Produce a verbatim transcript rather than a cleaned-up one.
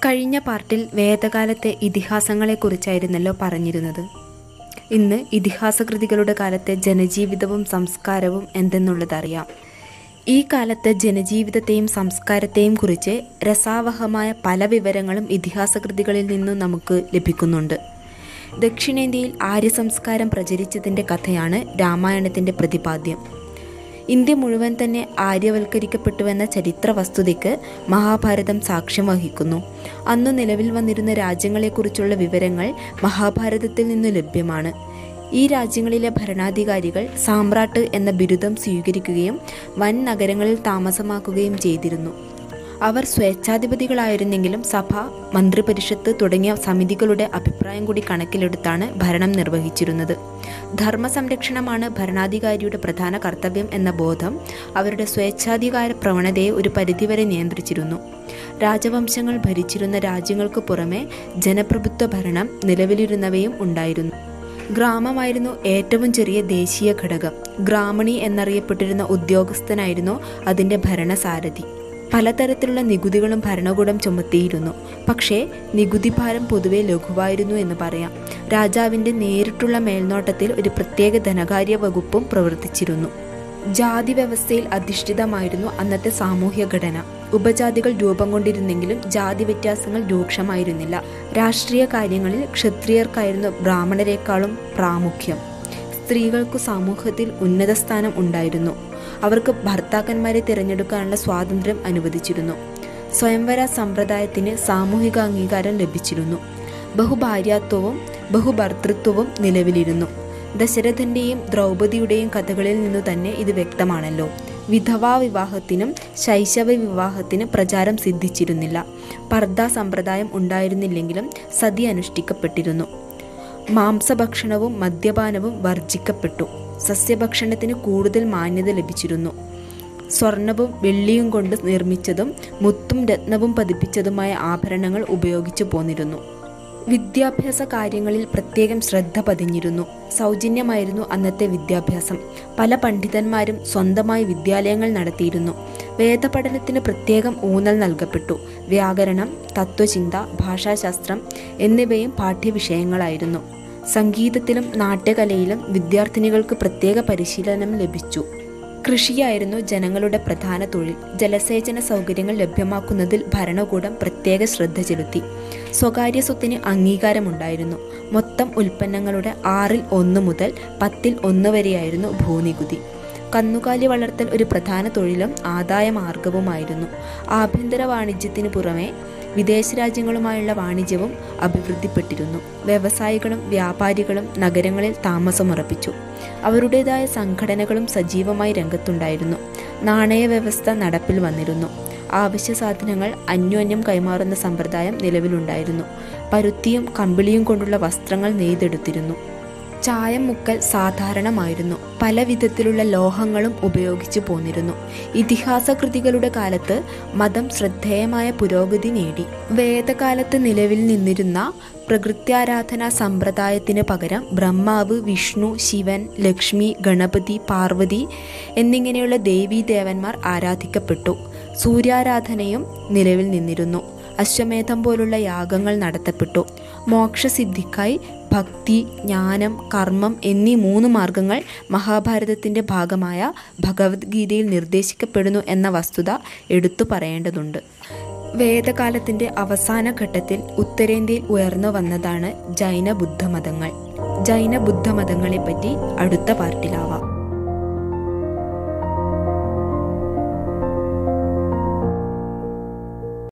കഴിഞ്ഞ പാർട്ടിൽ വേദകാലത്തെ ഇതിഹാസങ്ങളെക്കുറിച്ചായിരുന്നല്ലോ പറഞ്ഞിരുന്നത്. ഇന്ന് ഇതിഹാസകൃതികളുടെ കാലത്തെ ജനജീവിതവും സംസ്കാരവും എന്തെന്നുള്ളതറിയാം. ഈ കാലത്തെ ജനജീവിതത്തെയും സംസ്കാരത്തെയും കുറിച്ച് രസാവഹമായ പല വിവരങ്ങളും ഇതിഹാസകൃതികളിൽ നിന്നും നമുക്ക് ലഭിക്കുന്നുണ്ട്. ദക്ഷിണേന്ത്യയിൽ ആര്യ സംസ്കാരം പ്രചരിച്ചതിൻ്റെ കഥയാണ് രാമായണത്തിൻ്റെ പ്രതിപാദ്യം. ഇന്ത്യ മുഴുവൻ തന്നെ ആര്യവൽക്കരിക്കപ്പെട്ടുവെന്ന ചരിത്ര വസ്തുതയ്ക്ക് മഹാഭാരതം സാക്ഷ്യം വഹിക്കുന്നു. അന്നു നിലവിൽ വന്നിരുന്ന രാജ്യങ്ങളെക്കുറിച്ചുള്ള വിവരങ്ങൾ മഹാഭാരതത്തിൽ നിന്നു ലഭ്യമാണ്. ഈ രാജ്യങ്ങളിലെ ഭരണാധികാരികൾ സാമ്രാട്ട് എന്ന ബിരുദം സ്വീകരിക്കുകയും വൻ നഗരങ്ങളിൽ താമസമാക്കുകയും ചെയ്തിരുന്നു. അവർ സ്വേച്ഛാധിപതികളായിരുന്നെങ്കിലും സഭ, മന്ത്രിപരിഷത്ത് തുടങ്ങിയ സമിതികളുടെ അഭിപ്രായം കൂടി കണക്കിലെടുത്താണ് ഭരണം നിർവഹിച്ചിരുന്നത്. ധർമ്മസംരക്ഷണമാണ് ഭരണാധികാരിയുടെ പ്രധാന കർത്തവ്യം എന്ന ബോധം അവരുടെ സ്വേച്ഛാധികാര പ്രവണതയെ ഒരു പരിധിവരെ നിയന്ത്രിച്ചിരുന്നു. രാജവംശങ്ങൾ ഭരിച്ചിരുന്ന രാജ്യങ്ങൾക്ക് പുറമെ ജനപ്രഭുത്വ ഭരണം നിലവിലിരുന്നവയും ഉണ്ടായിരുന്നു. ഗ്രാമമായിരുന്നു ഏറ്റവും ചെറിയ ദേശീയ ഘടകം. ഗ്രാമണി എന്നറിയപ്പെട്ടിരുന്ന ഉദ്യോഗസ്ഥനായിരുന്നു അതിൻ്റെ ഭരണസാരഥി. പലതരത്തിലുള്ള നികുതികളും ഭരണകൂടം ചുമത്തിയിരുന്നു. പക്ഷേ നികുതിഭാരം പൊതുവെ ലഘുവായിരുന്നു എന്ന് പറയാം. രാജാവിൻ്റെ നേരിട്ടുള്ള മേൽനോട്ടത്തിൽ ഒരു പ്രത്യേക ധനകാര്യ വകുപ്പും പ്രവർത്തിച്ചിരുന്നു. ജാതി വ്യവസ്ഥയിൽ അധിഷ്ഠിതമായിരുന്നു അന്നത്തെ സാമൂഹ്യ ഘടന. ഉപജാതികൾ രൂപം കൊണ്ടിരുന്നെങ്കിലും ജാതി വ്യത്യാസങ്ങൾ രൂക്ഷമായിരുന്നില്ല. രാഷ്ട്രീയ കാര്യങ്ങളിൽ ക്ഷത്രിയർക്കായിരുന്നു ബ്രാഹ്മണരെക്കാളും പ്രാമുഖ്യം. സ്ത്രീകൾക്കു സമൂഹത്തിൽ ഉന്നത സ്ഥാനം ഉണ്ടായിരുന്നു. അവർക്ക് ഭർത്താക്കന്മാരെ തിരഞ്ഞെടുക്കാനുള്ള സ്വാതന്ത്ര്യം അനുവദിച്ചിരുന്നു. സ്വയംവര സമ്പ്രദായത്തിന് സാമൂഹിക അംഗീകാരം ലഭിച്ചിരുന്നു. ബഹുഭാര്യാത്വവും ബഹുഭർത്തൃത്വവും നിലവിലിരുന്നു. ദശരഥൻ്റെയും ദ്രൗപദിയുടെയും കഥകളിൽ നിന്നു തന്നെ ഇത് വ്യക്തമാണല്ലോ. വിധവാ വിവാഹത്തിനും ശൈശവ വിവാഹത്തിനും പ്രചാരം സിദ്ധിച്ചിരുന്നില്ല. പർദ്ദ സമ്പ്രദായം ഉണ്ടായിരുന്നില്ലെങ്കിലും സതി അനുഷ്ഠിക്കപ്പെട്ടിരുന്നു. മാംസഭക്ഷണവും മദ്യപാനവും വർജിക്കപ്പെട്ടു. സസ്യഭക്ഷണത്തിന് കൂടുതൽ മാന്യത ലഭിച്ചിരുന്നു. സ്വർണവും വെള്ളിയും കൊണ്ട് നിർമ്മിച്ചതും മുത്തും രത്നവും പതിപ്പിച്ചതുമായ ആഭരണങ്ങൾ ഉപയോഗിച്ചു പോന്നിരുന്നു. വിദ്യാഭ്യാസ കാര്യങ്ങളിൽ പ്രത്യേകം ശ്രദ്ധ പതിഞ്ഞിരുന്നു. സൗജന്യമായിരുന്നു അന്നത്തെ വിദ്യാഭ്യാസം. പല പണ്ഡിതന്മാരും സ്വന്തമായി വിദ്യാലയങ്ങൾ നടത്തിയിരുന്നു. വേദപഠനത്തിന് പ്രത്യേകം ഊന്നൽ നൽകപ്പെട്ടു. വ്യാകരണം, തത്വചിന്ത, ഭാഷാശാസ്ത്രം എന്നിവയും പാഠ്യവിഷയങ്ങളായിരുന്നു. സംഗീതത്തിലും നാട്യകലയിലും വിദ്യാർത്ഥിനികൾക്ക് പ്രത്യേക പരിശീലനം ലഭിച്ചു. കൃഷിയായിരുന്നു ജനങ്ങളുടെ പ്രധാന തൊഴിൽ. ജലസേചന സൗകര്യങ്ങൾ ലഭ്യമാക്കുന്നതിൽ ഭരണകൂടം പ്രത്യേക ശ്രദ്ധ ചെലുത്തി. സ്വകാര്യ സ്വത്തിന് അംഗീകാരമുണ്ടായിരുന്നു. മൊത്തം ഉൽപ്പന്നങ്ങളുടെ ആറിൽ ഒന്ന് മുതൽ പത്തിൽ ഒന്ന് വരെയായിരുന്നു ഭൂനികുതി. കന്നുകാലി വളർത്തൽ ഒരു പ്രധാന തൊഴിലും ആദായ മാർഗവുമായിരുന്നു. ആഭ്യന്തര വാണിജ്യത്തിന് പുറമെ വിദേശ രാജ്യങ്ങളുമായുള്ള വാണിജ്യവും അഭിവൃദ്ധിപ്പെട്ടിരുന്നു. വ്യവസായികളും വ്യാപാരികളും നഗരങ്ങളിൽ താമസമുറപ്പിച്ചു. അവരുടേതായ സംഘടനകളും സജീവമായി രംഗത്തുണ്ടായിരുന്നു. നാണയ വ്യവസ്ഥ നടപ്പിൽ വന്നിരുന്നു. ആവശ്യ സാധനങ്ങൾ അന്യോന്യം കൈമാറുന്ന സമ്പ്രദായം നിലവിലുണ്ടായിരുന്നു. പരുത്തിയും കമ്പിളിയും കൊണ്ടുള്ള വസ്ത്രങ്ങൾ നെയ്തെടുത്തിരുന്നു. ചായം മുക്കൽ സാധാരണമായിരുന്നു. പല വിധത്തിലുള്ള ലോഹങ്ങളും ഉപയോഗിച്ചു പോന്നിരുന്നു. ഇതിഹാസ കൃതികളുടെ കാലത്ത് മതം ശ്രദ്ധേയമായ പുരോഗതി നേടി. വേദകാലത്ത് നിലവിൽ നിന്നിരുന്ന പ്രകൃത്യാരാധനാ സമ്പ്രദായത്തിന് പകരം ബ്രഹ്മാവ്, വിഷ്ണു, ശിവൻ, ലക്ഷ്മി, ഗണപതി, പാർവതി എന്നിങ്ങനെയുള്ള ദേവീദേവന്മാർ ആരാധിക്കപ്പെട്ടു. സൂര്യാരാധനയും നിലവിൽ നിന്നിരുന്നു. അശ്വമേധം പോലുള്ള യാഗങ്ങൾ നടത്തപ്പെട്ടു. മോക്ഷസിദ്ധിക്കായി ഭക്തി, ജ്ഞാനം, കർമ്മം എന്നീ മൂന്ന് മാർഗങ്ങൾ മഹാഭാരതത്തിൻ്റെ ഭാഗമായ ഭഗവത്ഗീതയിൽ നിർദ്ദേശിക്കപ്പെടുന്നു എന്ന വസ്തുത എടുത്തു പറയേണ്ടതുണ്ട്. വേദകാലത്തിൻ്റെ അവസാന ഘട്ടത്തിൽ ഉത്തരേന്ത്യയിൽ ഉയർന്നു വന്നതാണ് ജൈന ബുദ്ധമതങ്ങൾ. ജൈന ബുദ്ധമതങ്ങളെപ്പറ്റി അടുത്ത പാർട്ടിലാവാം.